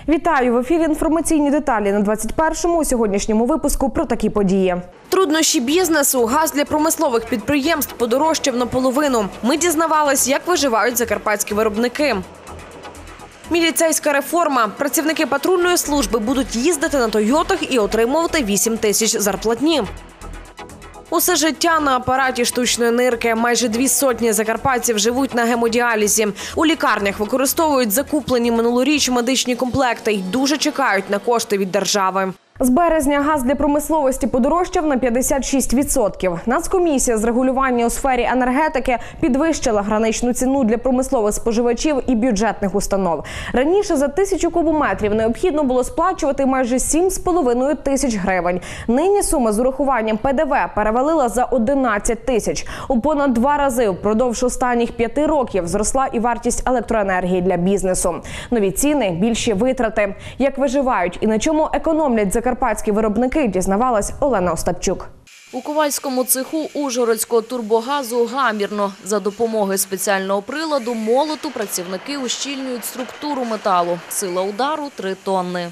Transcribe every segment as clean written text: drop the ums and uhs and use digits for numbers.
Вітаю! В ефірі інформаційні деталі на 21-му у сьогоднішньому випуску про такі події. Труднощі бізнесу, газ для промислових підприємств подорожчав наполовину. Ми дізнавались, як виживають закарпатські виробники. Міліцейська реформа. Працівники патрульної служби будуть їздити на «Тойотах» і отримувати 8 тисяч зарплатні. Усе життя на апараті штучної нирки. Майже 200 закарпатців живуть на гемодіалізі. У лікарнях використовують закуплені минулоріч медичні комплекти й дуже чекають на кошти від держави. З березня газ для промисловості подорожчав на 56%. Нацкомісія з регулювання у сфері енергетики підвищила граничну ціну для промислових споживачів і бюджетних установ. Раніше за 1000 кубометрів необхідно було сплачувати майже 7,5 тисяч гривень. Нині сума з урахуванням ПДВ перевалила за 11 тисяч. У понад 2 рази впродовж останніх 5 років зросла і вартість електроенергії для бізнесу. Нові ціни – більші витрати. Як виживають і на чому економлять закарпатські виробники, дізнавалась Олена Остапчук. У ковальському цеху Ужгородського турбогазу гамірно. За допомогою спеціального приладу молоту працівники ущільнюють структуру металу. Сила удару – 3 тонни.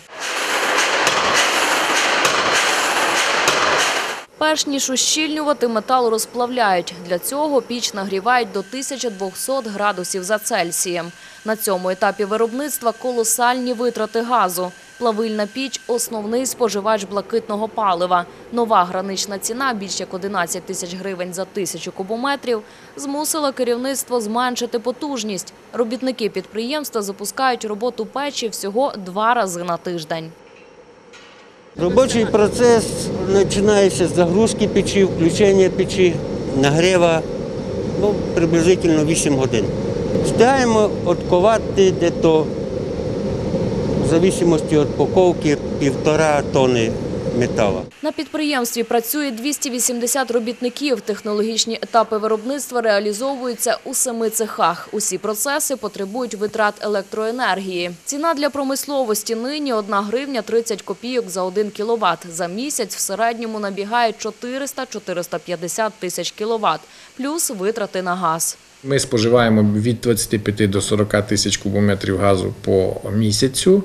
Перш ніж ущільнювати, метал розплавляють. Для цього піч нагрівають до 1200 градусів за Цельсієм. На цьому етапі виробництва колосальні витрати газу. Плавильна піч – основний споживач блакитного палива. Нова гранична ціна, більш як 11 тисяч гривень за 1000 кубометрів, змусила керівництво зменшити потужність. Робітники підприємства запускають роботу печі всього 2 рази на тиждень. Робочий процес починається з загрузки печі, включення печі, нагріва, приблизно 8 годин. Встигаємо відковати десь, в залежності від упаковки, 1,5 тонни металу. На підприємстві працює 280 робітників. Технологічні етапи виробництва реалізовуються у 7 цехах. Усі процеси потребують витрат електроенергії. Ціна для промисловості нині – 1 гривня 30 копійок за 1 кіловат. За місяць в середньому набігає 400-450 тисяч кіловат, плюс витрати на газ. Ми споживаємо від 25 до 40 тисяч кубометрів газу по місяцю.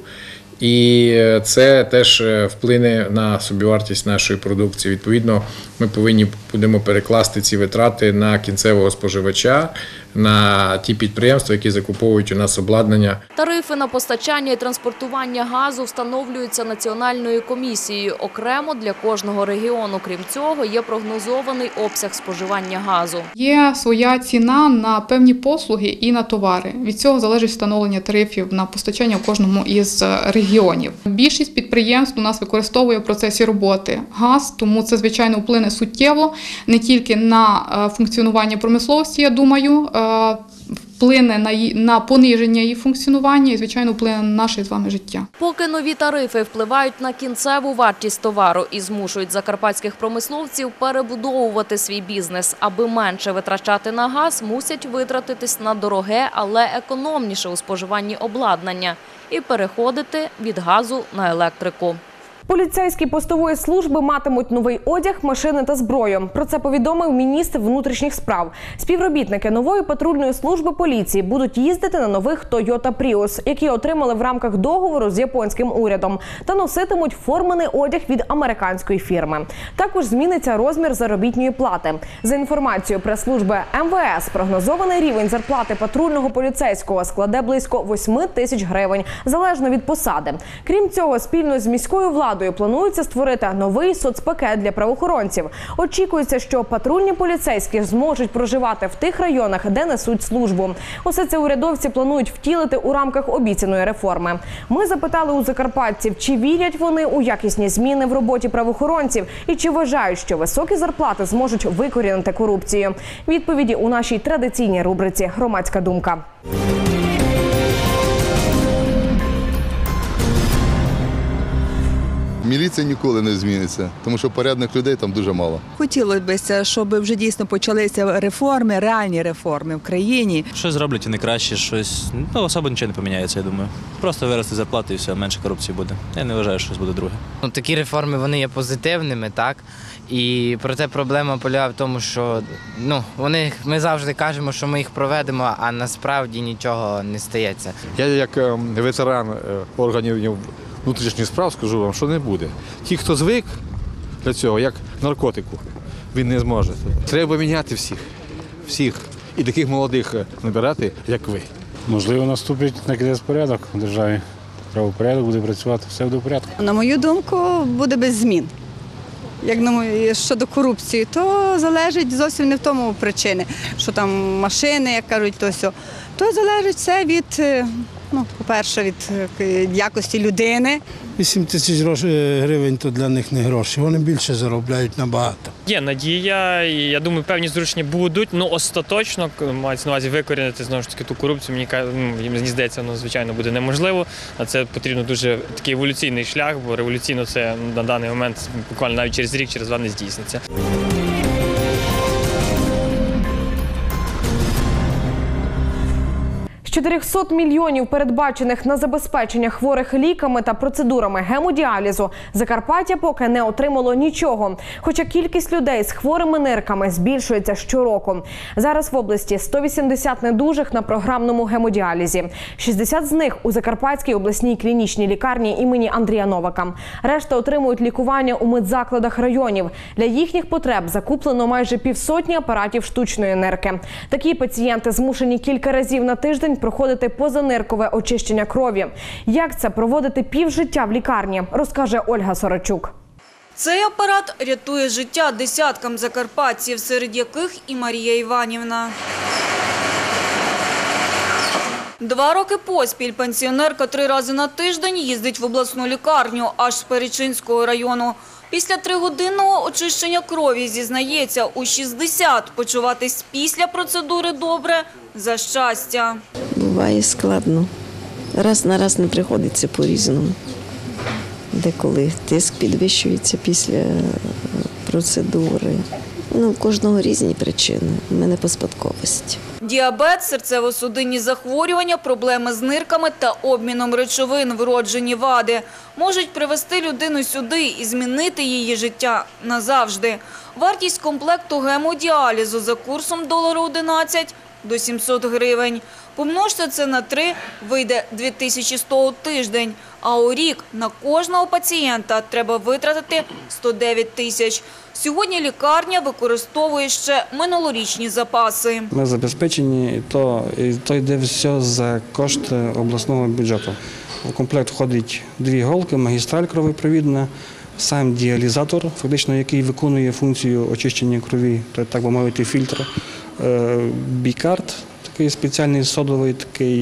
І це теж вплине на собівартість нашої продукції. Відповідно, ми повинні будемо перекласти ці витрати на кінцевого споживача, на ті підприємства, які закуповують у нас обладнання. Тарифи на постачання і транспортування газу встановлюються Національною комісією окремо для кожного регіону. Крім цього, є прогнозований обсяг споживання газу. Є своя ціна на певні послуги і на товари. Від цього залежить встановлення тарифів на постачання в кожному із регіонів. Більшість підприємств у нас використовує в процесі роботи газ, тому це, звичайно, вплине суттєво не тільки на функціонування промисловості, я думаю, вплине на пониження її функціонування і, звичайно, вплине на наше з вами життя. Поки нові тарифи впливають на кінцеву вартість товару і змушують закарпатських промисловців перебудовувати свій бізнес. Аби менше витрачати на газ, мусять витратитись на дороге, але економніше у споживанні обладнання і переходити від газу на електрику. Поліцейські постової служби матимуть новий одяг, машини та зброю. Про це повідомив міністр внутрішніх справ. Співробітники нової патрульної служби поліції будуть їздити на нових Toyota Prius, які отримали в рамках договору з японським урядом, та носитимуть формений одяг від американської фірми. Також зміниться розмір заробітної плати. За інформацією прес-служби МВС, прогнозований рівень зарплати патрульного поліцейського складе близько 8 тисяч гривень, залежно від посади. Крім цього, спільно з міською владою планується створити новий соцпакет для правоохоронців. Очікується, що патрульні поліцейські зможуть проживати в тих районах, де несуть службу. Усе це урядовці планують втілити у рамках обіцяної реформи. Ми запитали у закарпатців, чи вірять вони у якісні зміни в роботі правоохоронців і чи вважають, що високі зарплати зможуть викорінити корупцію. Відповіді у нашій традиційній рубриці «Громадська думка». Міліція ніколи не зміниться, тому що порядних людей там дуже мало. Хотілося б, щоб вже дійсно почалися реформи, реальні реформи в країні. Щось зроблять і не краще, щось, особо нічого не поміняється, я думаю. Просто вирости зарплату і все, менше корупції буде. Я не вважаю, що щось буде друге. Такі реформи, вони є позитивними, так? І проте проблема полягає в тому, що ми завжди кажемо, що ми їх проведемо, а насправді нічого не стається. Я як ветеран органів внутрішніх справ скажу вам, що не буде. Ті, хто звик до цього, як наркотику, він не зможе. Треба міняти всіх. І таких молодих набирати, як ви. Можливо, наступить якийсь порядок в державі. Правопорядок буде працювати, все буде в порядку. На мою думку, буде без змін. Як щодо корупції, то залежить зовсім не в тому причини, що там машини, як кажуть, то все. То залежить все від, по-перше, від якості людини. 8 тисяч гривень – то для них не гроші, вони більше заробляють набагато. Є надія, і я думаю, певні зрушення будуть, остаточно, мається на увазі викорінити, знову ж таки, ту корупцію, мені здається, воно, звичайно, буде неможливо, а це потрібно дуже такий еволюційний шлях, бо революційно це на даний момент буквально навіть через рік, через два не здійсниться. З 400 мільйонів, передбачених на забезпечення хворих ліками та процедурами гемодіалізу, Закарпаття поки не отримало нічого. Хоча кількість людей з хворими нирками збільшується щороку. Зараз в області 180 недужих на програмному гемодіалізі. 60 з них у Закарпатській обласній клінічній лікарні імені Андрія Новака. Решта отримують лікування у медзакладах районів. Для їхніх потреб закуплено майже 500 апаратів штучної нирки. Такі пацієнти змушені кілька разів на тиждень проходити позаниркове очищення крові. Як це проводити півжиття в лікарні, розкаже Ольга Сорочук. Цей апарат рятує життя десяткам закарпатців, серед яких і Марія Іванівна. 2 роки поспіль пенсіонерка 3 рази на тиждень їздить в обласну лікарню, аж з Перечинського району. Після 3-годинного очищення крові, зізнається, у 60 почуватись після процедури добре – за щастя. Буває складно. Раз на раз не приходиться по-різному. Деколи тиск підвищується після процедури. У кожного різні причини. У мене по спадковості. Діабет, серцево-судинні захворювання, проблеми з нирками та обміном речовин, вроджені вади можуть привести людину сюди і змінити її життя назавжди. Вартість комплекту гемодіалізу за курсом $11 до 700 гривень. Помножте це на 3 – вийде 2100 у тиждень. А у рік на кожного пацієнта треба витратити 109 тисяч. Сьогодні лікарня використовує ще минулорічні запаси. Ми забезпечені, то йде все за кошти обласного бюджету. У комплект входить 2 голки, магістраль кровопровідна, сам діалізатор, фактично який виконує функцію очищення крові, так би мовити, фільтр, бікард, такий спеціальний содовий,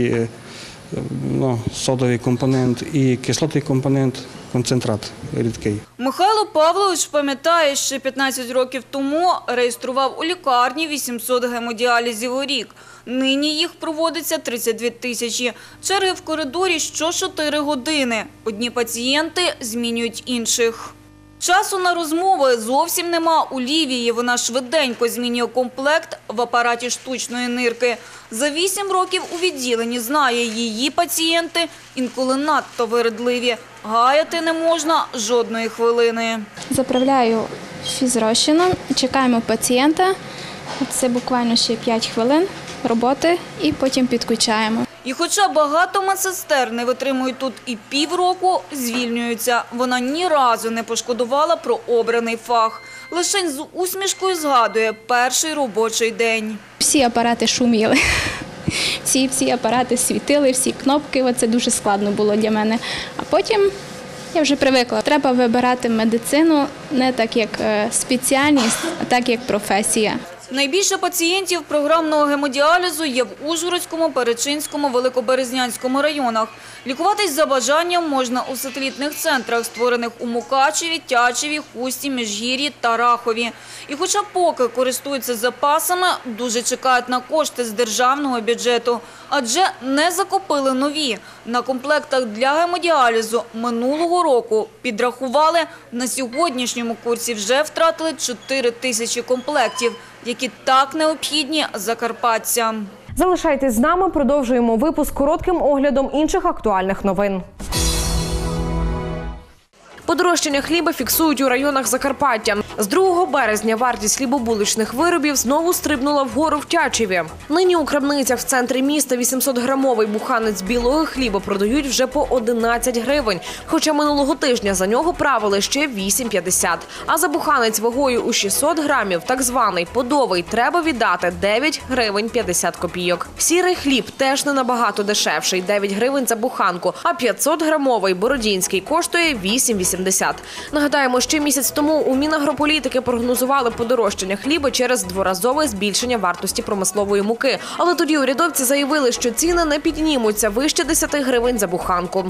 содовий компонент і кислотний компонент, концентрат рідкий. Михайло Павлович пам'ятає, що 15 років тому реєстрував у лікарні 800 гемодіалізів у рік. Нині їх проводиться 32 тисячі. Черги в коридорі що 4 години. Одні пацієнти змінюють інших. Часу на розмови зовсім нема у Лівії. Вона швиденько змінює комплект в апараті штучної нирки. За 8 років у відділенні знає, її пацієнти інколи надто вередливі. Гаяти не можна жодної хвилини. Заправляю фізрозчином, чекаємо пацієнта. Це буквально ще 5 хвилин роботи і потім підключаємо. І хоча багато медсестер не витримують тут і півроку, звільнюються. Вона ні разу не пошкодувала про обраний фах. Лишень з усмішкою згадує перший робочий день. Всі апарати шуміли, всі апарати світили, всі кнопки. Це дуже складно було для мене. А потім я вже привикла. Треба вибирати медицину не так як спеціальність, а так як професія. Найбільше пацієнтів програмного гемодіалізу є в Ужгородському, Перечинському, Великоберезнянському районах. Лікуватись за бажанням можна у сателітних центрах, створених у Мукачеві, Тячеві, Хусті, Міжгір'ї та Рахові. І хоча поки користуються запасами, дуже чекають на кошти з державного бюджету, адже не закупили нові. На комплектах для гемодіалізу минулого року підрахували, на сьогоднішньому курсі вже втратили 4 тисячі комплектів, які так необхідні закарпатцям. Залишайтесь з нами, продовжуємо випуск коротким оглядом інших актуальних новин. Подорожчання хліба фіксують у районах Закарпаття. З 2 березня вартість хлібобуличних виробів знову стрибнула вгору в Тячеві. Нині у крамницях в центрі міста 800-грамовий буханець білого хліба продають вже по 11 гривень. Хоча минулого тижня за нього правили ще 8,50. А за буханець вагою у 600 грамів, так званий подовий, треба віддати 9 гривень 50 копійок. Сірий хліб теж не набагато дешевший – 9 гривень за буханку, а 500-грамовий бородінський коштує 8,80. Нагадаємо, ще місяць тому у Мінагрополітики прогнозували подорожчання хліба через дворазове збільшення вартості промислової муки. Але тоді урядовці заявили, що ціни не піднімуться вище 10 гривень за буханку.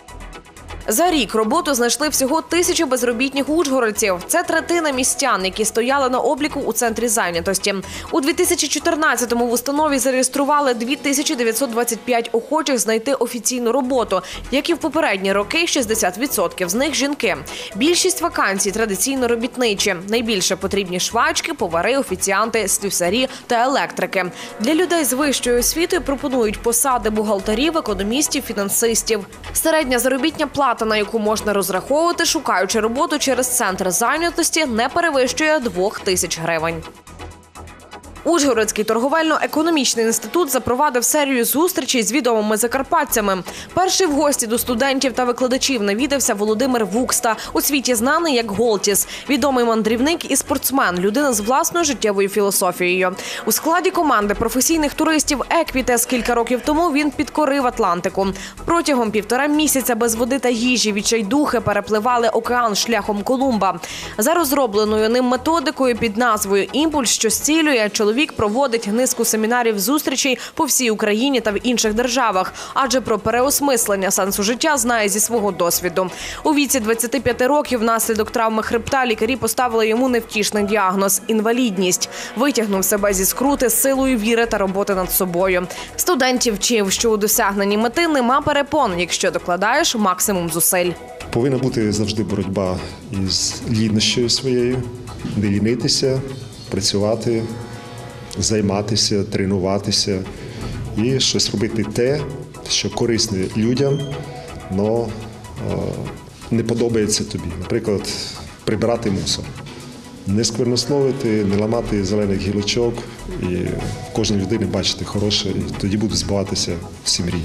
За рік роботу знайшли всього 1000 безробітних ужгородців. Це третина містян, які стояли на обліку у центрі зайнятості. У 2014-му в установі зареєстрували 2925 охочих знайти офіційну роботу. Як і в попередні роки, 60% з них – жінки. Більшість вакансій традиційно робітничі. Найбільше потрібні швачки, повари, офіціанти, слюсарі та електрики. Для людей з вищою освітою пропонують посади бухгалтерів, економістів, фінансистів. Середня заробітня плата, на яку можна розраховувати, шукаючи роботу через центр зайнятості, не перевищує 2000 гривень. Ужгородський торговельно-економічний інститут запровадив серію зустрічей з відомими закарпатцями. Перший в гості до студентів та викладачів навідався Володимир Вукста, у світі знаний як Голтіс. Відомий мандрівник і спортсмен, людина з власною життєвою філософією. У складі команди професійних туристів «Еквітес» кілька років тому він підкорив Атлантику. Протягом 1,5 місяця без води та їжі відчайдухи перепливали океан шляхом Колумба. За розробленою ним методикою під назвою «Імпульс, що зцілює», чоловік проводить низку семінарів-зустрічей по всій Україні та в інших державах, адже про переосмислення сенсу життя знає зі свого досвіду. У віці 25 років внаслідок травми хребта лікарі поставили йому невтішний діагноз – інвалідність. Витягнув себе зі скрути силою віри та роботи над собою. Студентів вчив, що у досягненні мети нема перепон, якщо докладаєш максимум зусиль. Повинна бути завжди боротьба із лінощою своєю, не лінитися, працювати, займатися, тренуватися і щось робити те, що корисне людям, але не подобається тобі. Наприклад, прибирати мусор. Не сквернословити, не ламати зелених гілочок і в кожній людині бачити хороше, і тоді будуть збуватися всі мрії.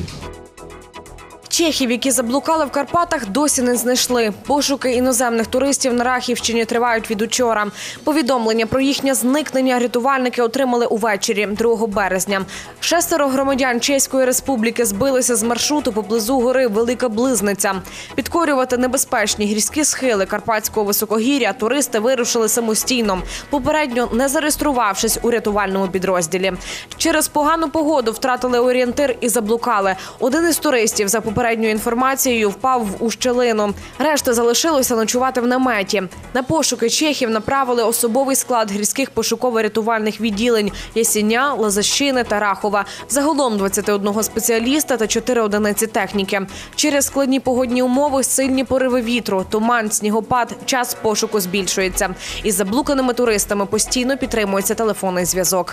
Чехів, які заблукали в Карпатах, досі не знайшли. Пошуки іноземних туристів на Рахівщині тривають від учора. Повідомлення про їхнє зникнення рятувальники отримали увечері, 2 березня. 6 громадян Чеської Республіки збилися з маршруту поблизу гори Велика Близниця. Підкорювати небезпечні гірські схили Карпатського високогір'я туристи вирушили самостійно, попередньо не зареєструвавшись у рятувальному підрозділі. Через погану погоду втратили орієнтир і заблукали. Один із туристів, за попередньою інформацією, впав в ущелину. Решта залишилося ночувати в наметі. На пошуки чехів направили особовий склад гірських пошуково-рятувальних відділень Ясіня, Лазащини та Рахова. Загалом 21 спеціаліста та 4 одиниці техніки. Через складні погодні умови, сильні пориви вітру, туман, снігопад, час пошуку збільшується. Із заблуканими туристами постійно підтримується телефонний зв'язок.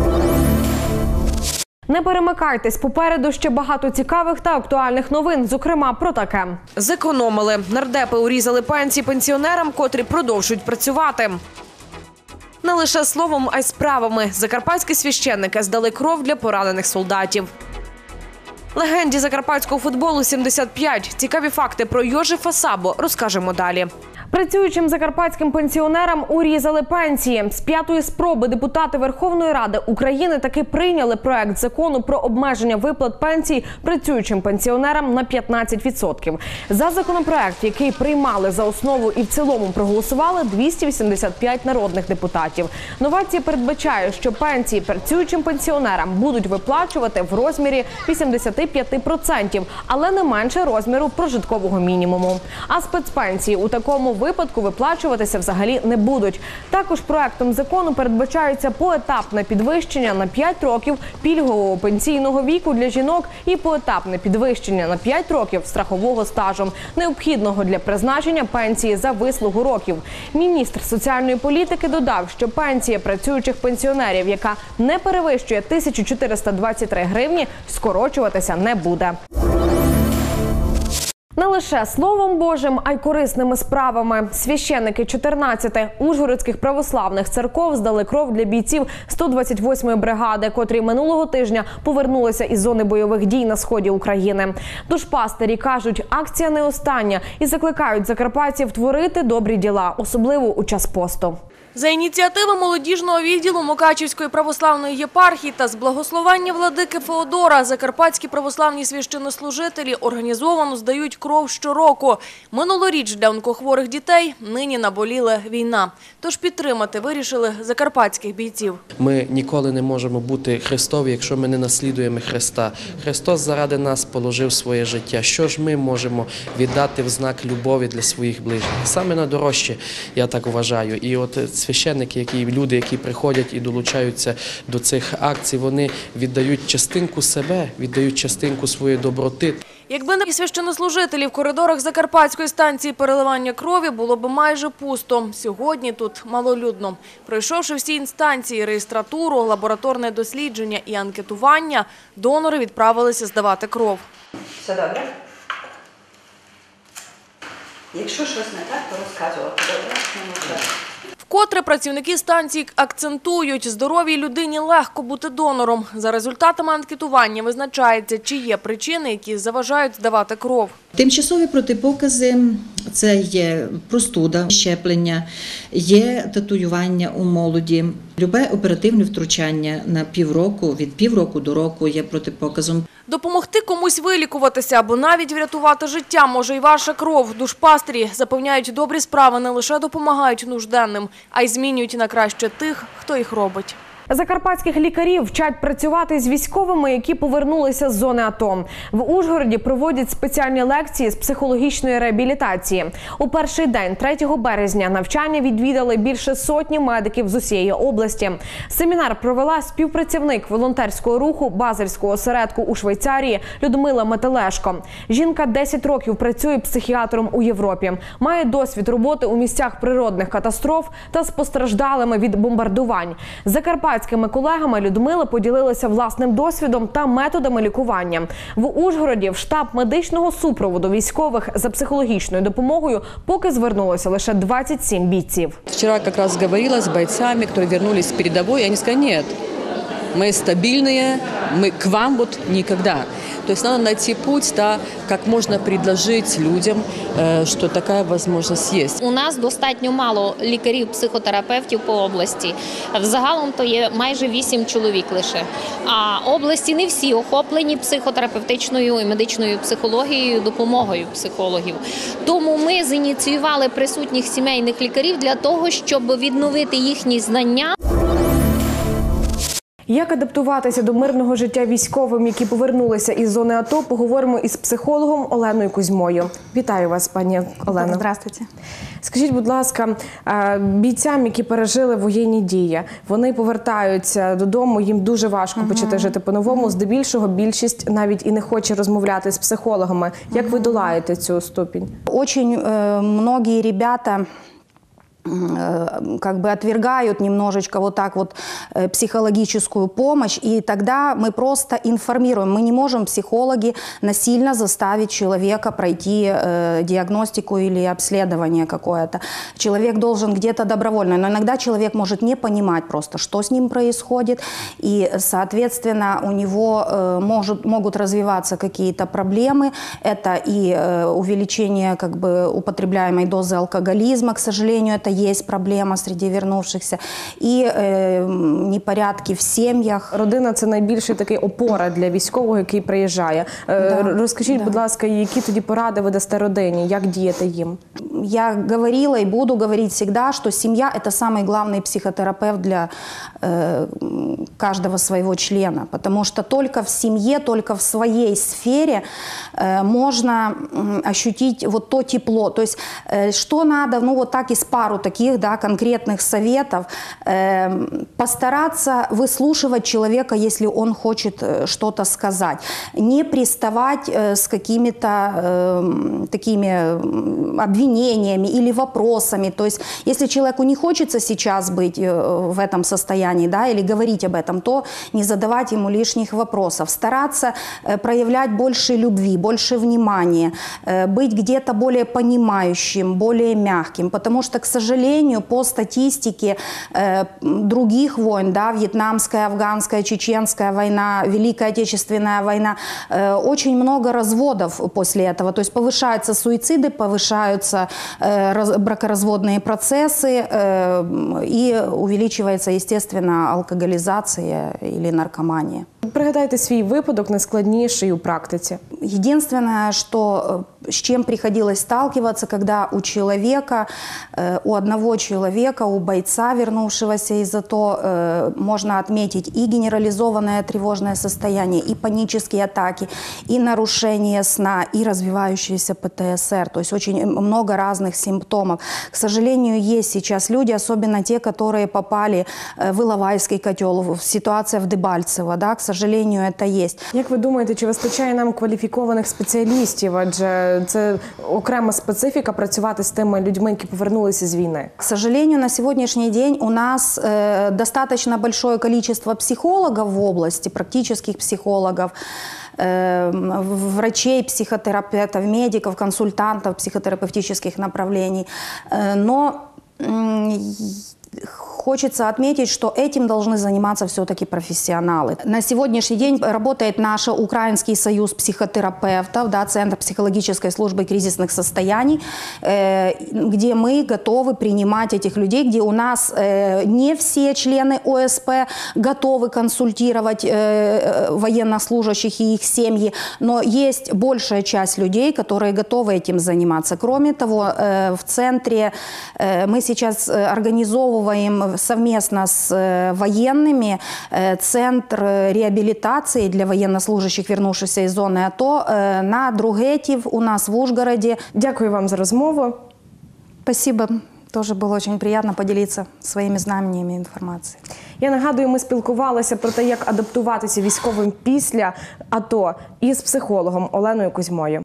Не перемикайтесь, попереду ще багато цікавих та актуальних новин, зокрема про таке. Зекономили. Нардепи урізали пенсії пенсіонерам, котрі продовжують працювати. Не лише словом, а й справами. Закарпатські священники здали кров для поранених солдатів. Легенді закарпатського футболу 75. Цікаві факти про Йожефа Сабо розкажемо далі. Працюючим закарпатським пенсіонерам урізали пенсії. З 5-ї спроби депутати Верховної Ради України таки прийняли проект закону про обмеження виплат пенсій працюючим пенсіонерам на 15%. За законопроект, який приймали за основу і в цілому проголосували 285 народних депутатів. Новація передбачає, що пенсії працюючим пенсіонерам будуть виплачувати в розмірі 25%, але не менше розміру прожиткового мінімуму. А спецпенсії у такому випадку виплачуватися взагалі не будуть. Також проектом закону передбачається поетапне підвищення на 5 років пільгового пенсійного віку для жінок і поетапне підвищення на 5 років страхового стажу, необхідного для призначення пенсії за вислугу років. Міністр соціальної політики додав, що пенсія працюючих пенсіонерів, яка не перевищує 1423 гривні, скорочуватися не буде. Не лише Словом Божим, а й корисними справами. Священники 14 ужгородських православних церков здали кров для бійців 128-ї бригади, котрі минулого тижня повернулися із зони бойових дій на сході України. Душпастері кажуть, акція не остання і закликають закарпатців творити добрі діла, особливо у час посту. За ініціативи молодіжного відділу Мукачівської православної єпархії та з благословення владики Феодора закарпатські православні священнослужителі організовано здають кров щороку. Минулоріч для онкохворих дітей, нині наболіла війна. Тож підтримати вирішили закарпатських бійців. Ми ніколи не можемо бути Христові, якщо ми не наслідуємо Христа. Христос заради нас положив своє життя. Що ж ми можемо віддати в знак любові для своїх ближніх? Саме найдорожче, я так вважаю. І от священники, люди, які приходять і долучаються до цих акцій, вони віддають частинку себе, віддають частинку своєї доброти. Якби не священнослужителі в коридорах Закарпатської станції переливання крові, було б майже пусто. Сьогодні тут малолюдно. Пройшовши всі інстанції, реєстратуру, лабораторне дослідження і анкетування, донори відправилися здавати кров. Все добре? Якщо щось не так, то розказувати. Добре? Вкотре працівники станції акцентують, здоровій людині легко бути донором. За результатами анкетування визначається, чи є причини, які заважають здавати кров. Тимчасові протипокази – це є простуда, щеплення, є татуювання у молоді. Любе оперативне втручання на півроку, від півроку до року є протипоказом. Допомогти комусь вилікуватися або навіть врятувати життя може і ваша кров. Душпастері запевняють, добрі справи не лише допомагають нужденним, а й змінюють на краще тих, хто їх робить. Закарпатських лікарів вчать працювати з військовими, які повернулися з зони АТО. В Ужгороді проводять спеціальні лекції з психологічної реабілітації. У перший день, 3 березня, навчання відвідали більше сотні медиків з усієї області. Семінар провела співпрацівник волонтерського руху Базельського осередку у Швейцарії Людмила Метелешко. Жінка 10 років працює психіатром у Європі. Має досвід роботи у місцях природних катастроф та з постраждалими від бомбардувань. Закарпатськими колегами Людмила поділилася власним досвідом та методами лікування. В Ужгороді в штаб медичного супроводу військових за психологічною допомогою поки звернулося лише 27 бійців. Вчора якраз говорила з бойцями, які повернулися з передової, і вони сказали, ні, мы стабильные, мы к вам вот никогда. То есть надо найти путь, да, как можно предложить людям, что такая возможность есть. У нас достатньо мало лікарів-психотерапевтів по області. Взагалом то є майже 8 чоловік лише. А області не всі охоплені психотерапевтичною і медичною психологією, допомогою психологів. Тому ми зініціювали присутніх сімейних лікарів для того, щоб відновити їхні знання. Як адаптуватися до мирного життя військовим, які повернулися із зони АТО, поговоримо із психологом Оленою Кузьмою. Вітаю вас, пані Олено. Здравствуйте. Скажіть, будь ласка, бійцям, які пережили воєнні дії, вони повертаються додому, їм дуже важко почати жити по-новому. Здебільшого більшість навіть і не хоче розмовляти з психологами. Як ви долаєте цю ступінь? Очень многие ребята как бы отвергают немножечко вот так вот психологическую помощь, и тогда мы просто информируем. Мы не можем, психологи, насильно заставить человека пройти диагностику или обследование какое-то. Человек должен где-то добровольно, но иногда человек может не понимать просто, что с ним происходит, и, соответственно, у него могут развиваться какие-то проблемы. Это и увеличение как бы употребляемой дозы алкоголизма, к сожалению, это есть проблема среди вернувшихся, і непорядки в сім'ях. Родина – це найбільша така опора для військового, який приїжджає. Розкажіть, будь ласка, які тоді поради ви дасте родині, як діяти їм? я говорила и буду говорить всегда, что семья – это самый главный психотерапевт для каждого своего члена, потому что только в семье, только в своей сфере можно ощутить вот то тепло. То есть что надо, ну вот так из пару таких, да, конкретных советов, постараться выслушивать человека, если он хочет что-то сказать, не приставать с какими-то такими обвинениями или вопросами. То есть если человеку не хочется сейчас быть в этом состоянии, да, или говорить об этом, то не задавать ему лишних вопросов, стараться проявлять больше любви, больше внимания, быть где-то более понимающим, более мягким, потому что, к сожалению, по статистике других войн, да, вьетнамская, афганская, чеченская война, Великая Отечественная война, очень много разводов после этого, то есть повышаются суициды, повышаются бракоразводные процессы и увеличивается, естественно, алкоголизация или наркомания. Пригадайте свій випадок найскладніший у практиці. Единственное, что с чем приходилось сталкиваться, когда у человека, у одного человека, у бойца, вернувшегося из АТО, можно отметить и генерализованное тревожное состояние, и панические атаки, и нарушение сна, и развивающийся ПТСР. То есть очень много разных симптомов. К сожалению, есть сейчас люди, особенно те, которые попали в Іловайський котел, ситуация в Дебальцево, да, к сожалению, это есть. Як ви думаєте, чи вистачає нам кваліфікованих спеціалістів? Адже це окрема специфіка працювати з тими людьми, які повернулися з війни. К сожалению, на сегодняшний день у нас достаточно большое количество психологов в области, практических психологов, врачей, психотерапевтов, медиков, консультантов психотерапевтических направлений. Но хочется отметить, что этим должны заниматься все-таки профессионалы. На сегодняшний день работает наш Украинский союз психотерапевтов, да, Центр психологической службы кризисных состояний, где мы готовы принимать этих людей, где у нас не все члены ОСП готовы консультировать военнослужащих и их семьи, но есть большая часть людей, которые готовы этим заниматься. Кроме того, в центре мы сейчас организовываем совместно с военными центр реабилитации для военнослужащих, вернувшихся из зоны АТО на Другетів у нас в Ужгороде. Дякую вам за розмову. Спасибо. Тоже было очень приятно поделиться своими знаниями и информацией. Я нагадую, ми спілкувалися про те, як адаптуватися військовим після АТО із психологом Оленою Кузьмою.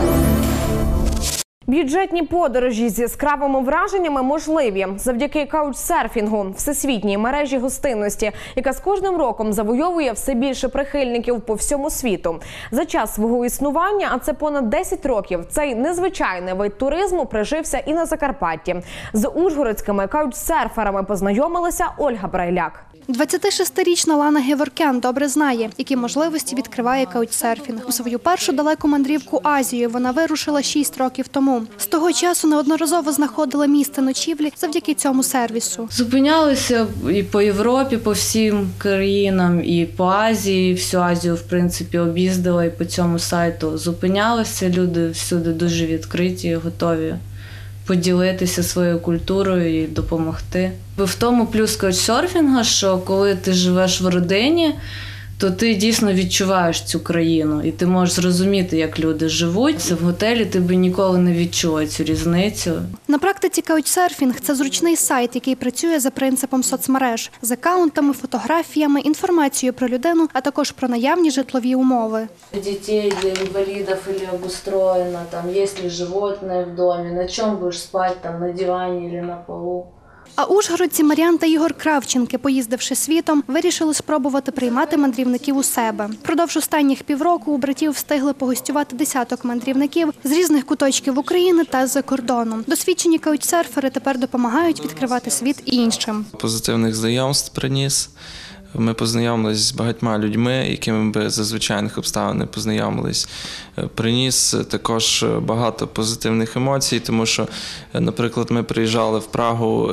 Бюджетні подорожі з яскравими враженнями можливі завдяки каучсерфінгу, всесвітній мережі гостинності, яка з кожним роком завойовує все більше прихильників по всьому світу. За час свого існування, а це понад 10 років, цей незвичайний вид туризму прижився і на Закарпатті. З ужгородськими каучсерферами познайомилася Ольга Брайляк. 26-річна Лана Геворкян добре знає, які можливості відкриває каучсерфінг. У свою першу далеку мандрівку Азією вона вирушила 6 років тому. З того часу неодноразово знаходила місце ночівлі завдяки цьому сервісу. Зупинялися і по Європі, по всім країнам, і по Азії. Всю Азію, в принципі, об'їздила і по цьому сайту зупинялися. Люди всюди дуже відкриті, готові поділитися своєю культурою і допомогти. В тому плюс каучсерфінгу, що коли ти живеш в родині, то ти дійсно відчуваєш цю країну. І ти можеш зрозуміти, як люди живуть. В готелі ти би ніколи не відчула цю різницю. На практиці каучсерфінг – це зручний сайт, який працює за принципом соцмереж. З акаунтами, фотографіями, інформацією про людину, а також про наявні житлові умови. Для дітей, для інвалідів або обустроєно, там, є ли животне в домі, на чому будеш спати, там, на дивані або на полу. А ужгородці Мар'ян та Ігор Кравченки, поїздивши світом, вирішили спробувати приймати мандрівників у себе. Впродовж останніх півроку у братів встигли погостювати десяток мандрівників з різних куточків України та з-за кордону. Досвідчені каучсерфери тепер допомагають відкривати світ іншим. Позитивних знайомств приніс. Ми познайомилися з багатьма людьми, якими би за звичайних обставин не познайомились. Приніс також багато позитивних емоцій, тому що, наприклад, ми приїжджали в Прагу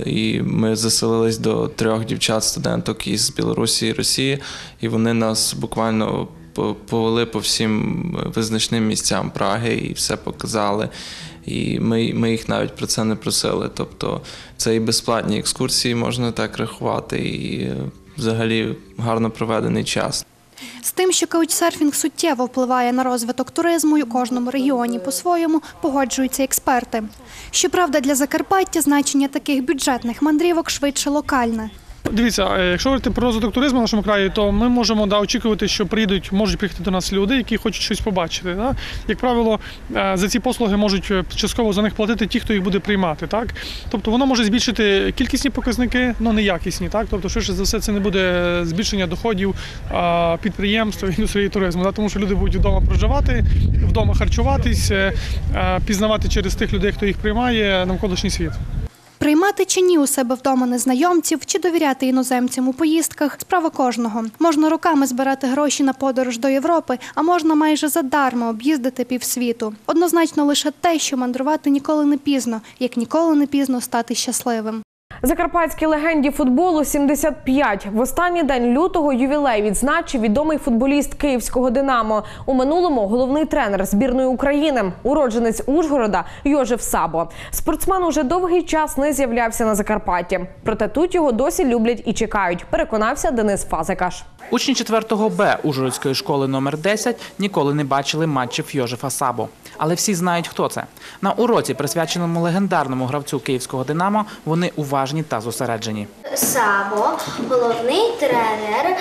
і ми заселились до 3 дівчат-студенток із Білорусі і Росії, і вони нас буквально повели по всім визначним місцям Праги і все показали. і ми їх навіть про це не просили. Тобто це і безплатні екскурсії, можна так рахувати, і взагалі гарно проведений час. З тим, що каучсерфінг суттєво впливає на розвиток туризму, у кожному регіоні по-своєму погоджуються експерти. Щоправда, для Закарпаття значення таких бюджетних мандрівок швидше локальне. Дивіться, якщо говорити про розвиток туризму в нашому краї, то ми можемо очікувати, що можуть приїхати до нас люди, які хочуть щось побачити. Да? Як правило, за ці послуги можуть частково за них платити ті, хто їх буде приймати. Так? Тобто воно може збільшити кількісні показники, але не якісні. Так? Тобто, швидше за все, це не буде збільшення доходів підприємств, індустрії туризму. Да? Тому що люди будуть вдома проживати, вдома харчуватись, пізнавати через тих людей, хто їх приймає, навколишній світ. Приймати чи ні у себе вдома незнайомців, чи довіряти іноземцям у поїздках – справа кожного. Можна роками збирати гроші на подорож до Європи, а можна майже задарма об'їздити півсвіту. Однозначно лише те, що мандрувати ніколи не пізно, як ніколи не пізно стати щасливим. Закарпатській легенді футболу 75. В останній день лютого ювілей відзначив відомий футболіст київського «Динамо». У минулому головний тренер збірної України, уродженець Ужгорода Йожеф Сабо. Спортсмен уже довгий час не з'являвся на Закарпатті. Проте тут його досі люблять і чекають, переконався Денис Фазикаш. Учні 4-го Б Ужгородської школи номер 10 ніколи не бачили матчів Йожефа Сабо. Але всі знають, хто це. На уроці, присвяченому легендарному гравцю київського «Динамо», вони уважні та зосереджені. Сабо – головний тренер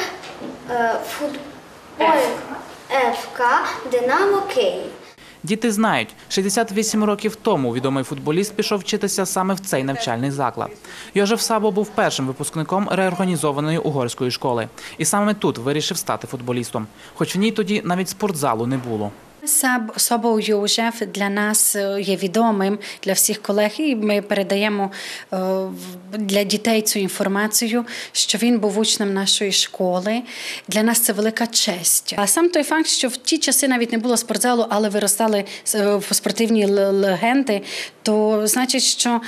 ФК «Динамо Київ». Діти знають, 68 років тому відомий футболіст пішов вчитися саме в цей навчальний заклад. Йожеф Сабо був першим випускником реорганізованої угорської школи. І саме тут вирішив стати футболістом. Хоч в ній тоді навіть спортзалу не було. Сабо Йожеф для нас є відомим, для всіх колег, і ми передаємо для дітей цю інформацію, що він був учнем нашої школи. Для нас це велика честь. А сам той факт, що в ті часи навіть не було спортзалу, але виростали спортивні легенди, то значить, що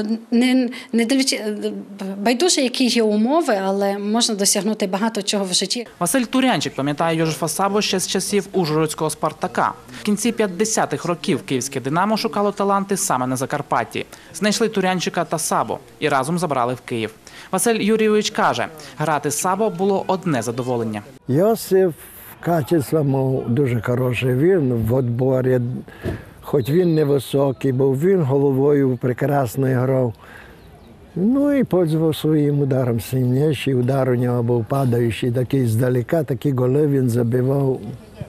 не дивлячись, байдуже, які є умови, але можна досягнути багато чого в житті. Василь Турянчик пам'ятає Йожефа Сабо ще з часів Ужгородського «Спартака». В кінці 50-х років київське «Динамо» шукало таланти саме на Закарпатті. Знайшли Турянчика та Сабо і разом забрали в Київ. Василь Юрійович каже, грати з Сабо було одне задоволення. Йосиф качество мав дуже хороше. Він в відборі, хоч він невисокий, був він головою прекрасно грав. Ну і пользував своїм ударом сильніший. Удар у нього був падаючий, такий здалека, такі голи він забивав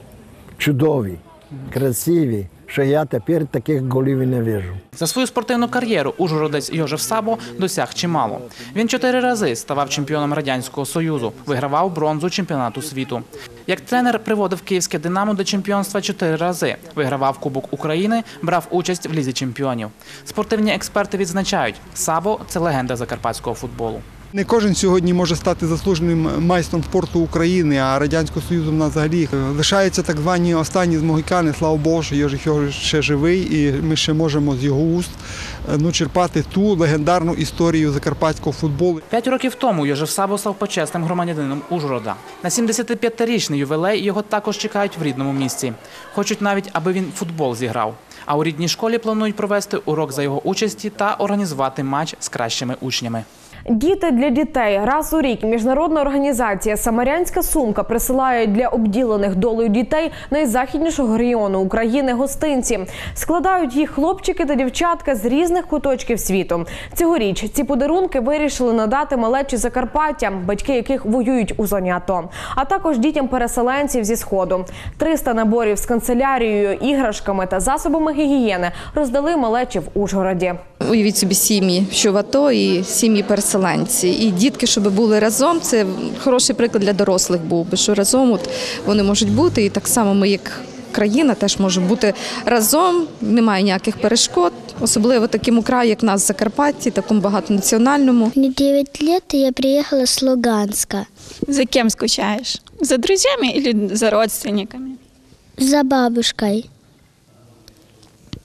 чудові, красиві, що я тепер таких голів і не бачу. За свою спортивну кар'єру ужгородець Йожеф Сабо досяг чимало. Він 4 рази ставав чемпіоном Радянського Союзу, вигравав бронзу чемпіонату світу. Як тренер приводив київське «Динамо» до чемпіонства 4 рази, вигравав Кубок України, брав участь в Лізі чемпіонів. Спортивні експерти відзначають, Сабо – це легенда закарпатського футболу. Не кожен сьогодні може стати заслуженим майстром спорту України, а Радянського Союзу в нас взагалі лишаються так звані останні змогикани. Слава Богу, що Йожеф ще живий, і ми ще можемо з його уст черпати ту легендарну історію закарпатського футболу. 5 років тому Йожеф Сабо став почесним громадянином Ужгорода. На 75-річний ювілей його також чекають в рідному місці. Хочуть навіть, аби він футбол зіграв. А у рідній школі планують провести урок за його участі та організувати матч з кращими учнями. Діти для дітей. Раз у рік міжнародна організація «Самарянська сумка» присилає для обділених долею дітей найзахіднішого регіону України гостинці. Складають їх хлопчики та дівчатка з різних куточків світу. Цьогоріч ці подарунки вирішили надати малечі Закарпаття, батьки яких воюють у зоні АТО, а також дітям переселенців зі Сходу. 300 наборів з канцелярією, іграшками та засобами гігієни роздали малечі в Ужгороді. Уявіть собі сім'ї, що в АТО, і сім'ї переселенці. І дітки, щоб були разом, це хороший приклад для дорослих був би, що разом от вони можуть бути. І так само ми, як країна, теж можемо бути разом, немає ніяких перешкод. Особливо такому краю, як нас в Закарпатті, такому багатонаціональному. Мені 9 років, і я приїхала з Луганська. За кем скучаєш? За друзями або за родственниками? За бабушкою.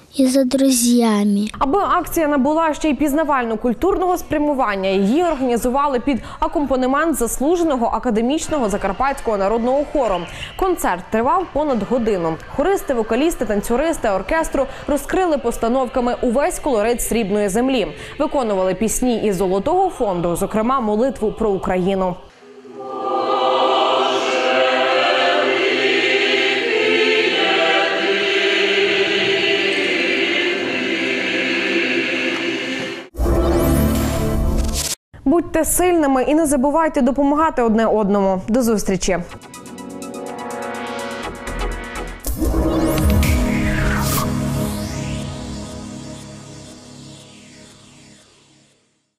и за друзьями. Аби акція набула ще й пізнавально-культурного спрямування, її організували під акомпанемент заслуженого академічного Закарпатського народного хору. Концерт тривав понад годину. Хористи, вокалісти, танцюристи оркестру розкрили постановками увесь колорит срібної землі. Виконували пісні із Золотого фонду, зокрема молитву про Україну. Будьте сильними і не забувайте допомагати одне одному. До зустрічі!